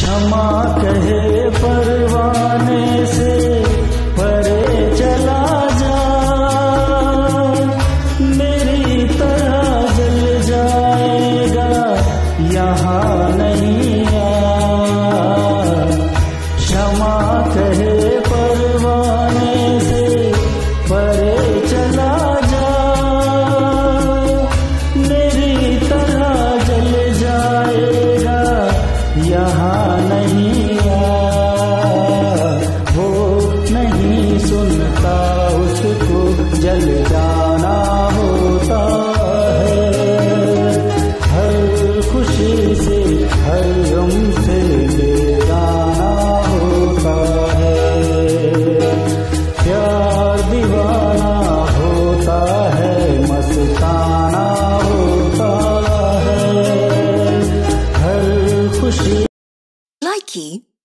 क्षमा कहे परवाने से परे चला जा, मेरी तरह जल जाएगा यहाँ नहीं आ। क्षमा कहे परवाने से परे चला जा, मेरी तरह जल जाएगा यहाँ नहीं आ। वो नहीं सुनता उसको जल जाना होता है, हर खुशी से हर गम से बेगाना होता है। प्यार दीवाना होता है, मस्ताना होता है, हर खुशी Likey